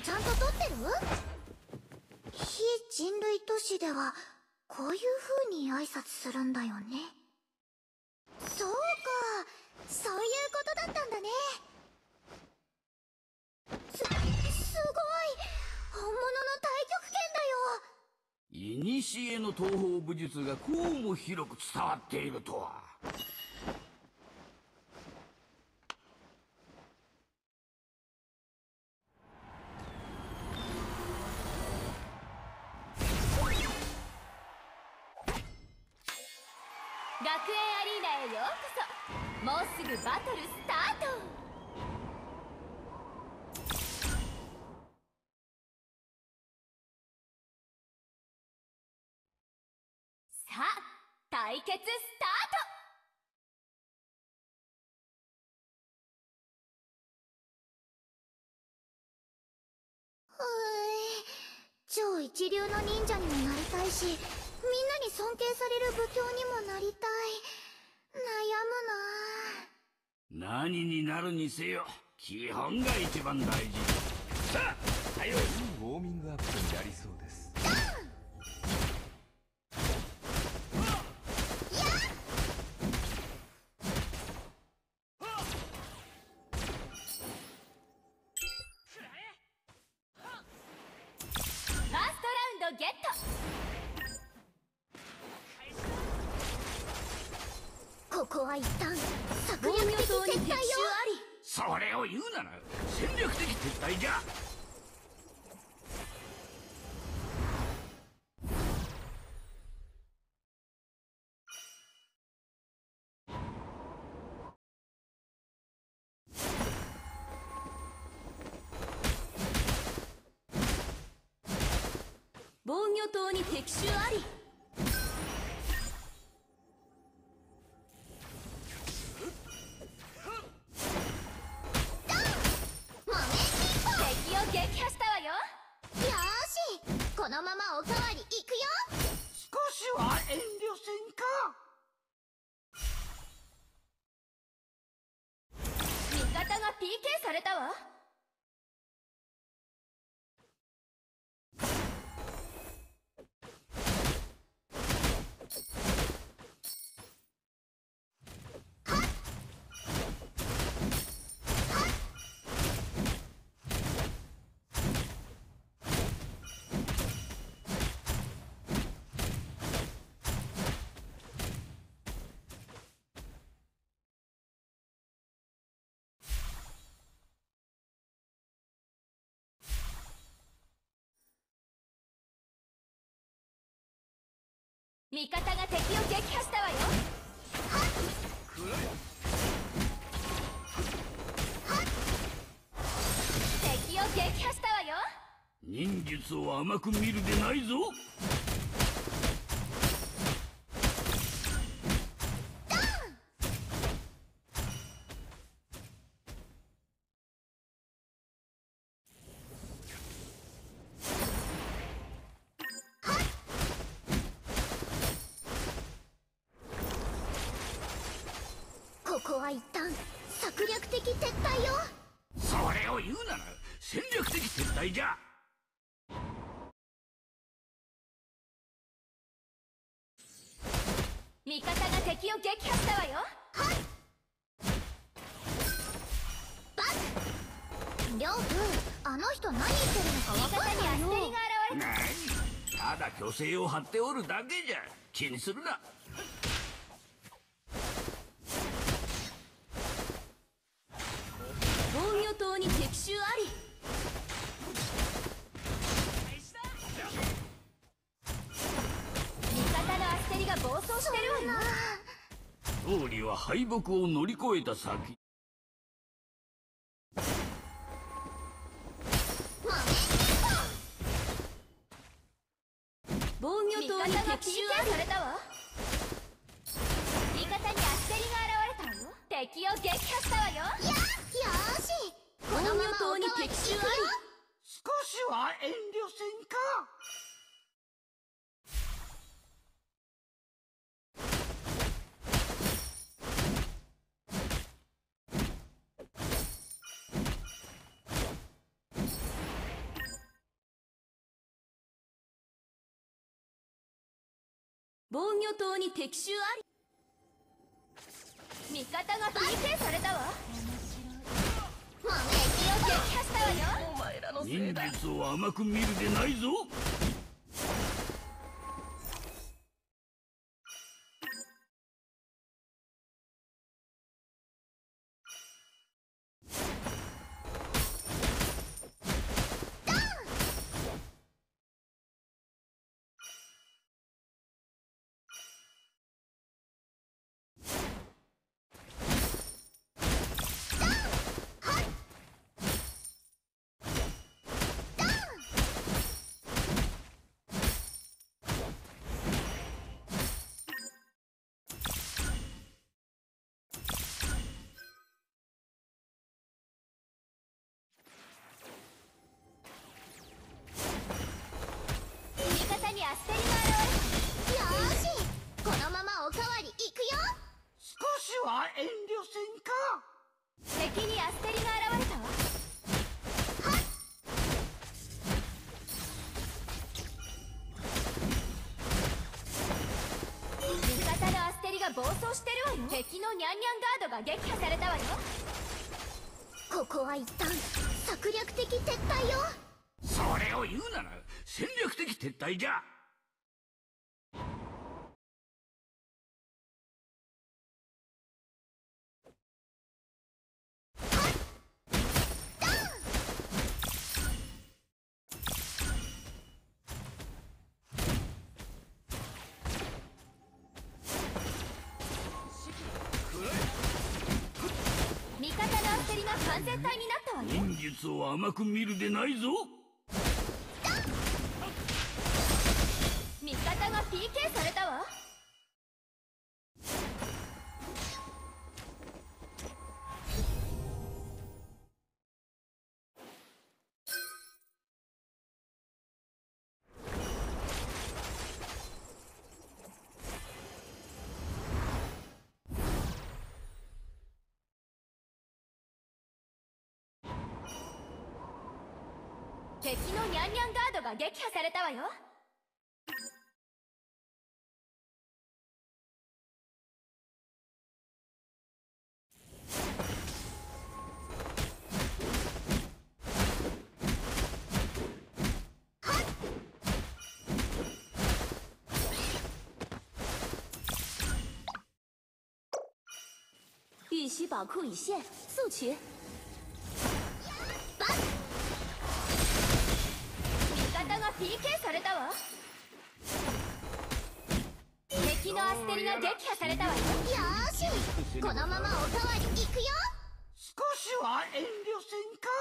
ちゃんと取ってる？非人類都市ではこういう風に挨拶するんだよね。そうか、そういうことだったんだね。すごい、本物の太極拳だよ。 古の東方武術がこうも広く伝わっているとは。 学園アリーナへようこそ。もうすぐバトルスタート。さあ対決スターふ超一流の忍者にもなりたいし、みんなに尊敬される武将にもなりたい。悩むな。 何になるにせよ基本が一番大事。さあはよ。 ウォーミングアップになりそうです。 ゲット。 ここは一旦策略的撤退よ。 それを言うなら戦略的撤退じゃ。 防御塔に敵襲あり。敵を撃破したわよ。 よーし、このままおかわりいくよ。 少しは遠慮せんか。 味方が PK されたわ。味方が敵を撃破したわよ。敵を撃破したわよ。 忍術を甘く見るでないぞ。 ここは一旦策略的撤退よ。 それを言うなら戦略的撤退じゃ。 味方が敵を撃破したわよ。 バッりょうくん、あの人何言ってるのか分かんないよ。 味方にアステリが現れた。 何、ただ虚勢を張っておるだけじゃ。気にするな。 防御塔に敵襲あり。味方のアステリが暴走してるわよ。 勝利は敗北を乗り越えた先。 防御塔に敵襲されたわ。味方にアステリが現れたわよ。敵を撃破したわよ。 よーし、このままおかわりいくよ。 少しは遠慮せんか。 防御塔に敵襲あり。味方が PK されたわ。敵を撃破したわよ。 お前らのせいだ。 忍術を甘く見るでないぞ。 味方にアステリが現れた。 よーし、このままおかわりいくよ。 少しは遠慮せんか。 敵にアステリが現れたわ。味方のアステリが暴走してるわよ。敵のニャンニャンガードが撃破されたわよ。 ここは一旦策略的撤退よ。 それを言うなら戦略的撤退じゃ。 味方のアステリが完全体になったわよ。 忍術を甘く見るでないぞ。 味方が PK されたわ。敵のニャンニャンガードが撃破されたわよ。玉溪宝库已现，速取。味方が PK されたわ。敵のアステリが撃破されたわよ。 よーし、このままおかわりいくよ。 少しは遠慮せんか。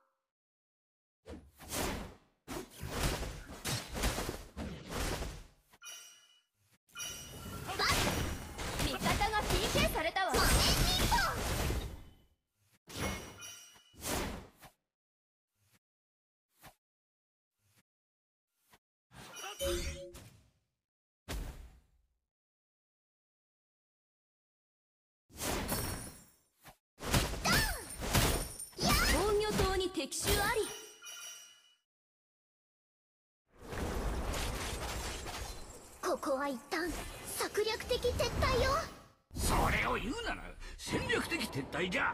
味方が PK されたわ。防御塔に敵襲あり。 ここは一旦策略的撤退よ。 それを言うなら戦略的撤退じゃ。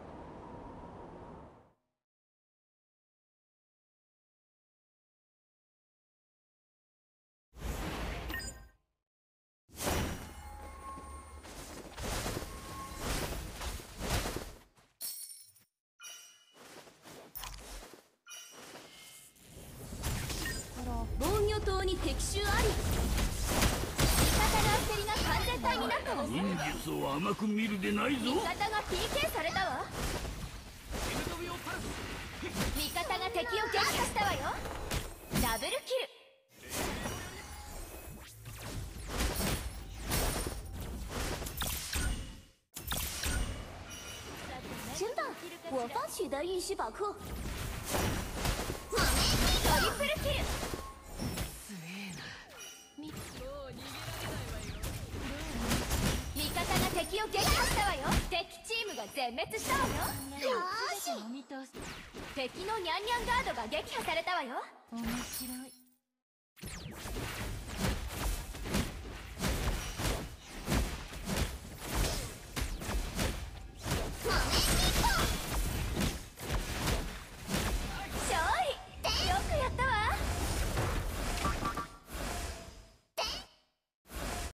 防御塔に敵襲あり。味方のアステリが完全体になったわ。 忍術を甘く見るでないぞ。 味方が PK されたわ。味方が敵を撃破したわよ。ダブルキル。真棒，我方取得玉虚宝库。トリプルキル。味方が敵を撃破したわよ。敵チームが全滅したわよ。 よーし、 敵のニャンニャンガードが撃破されたわよ。 面白い。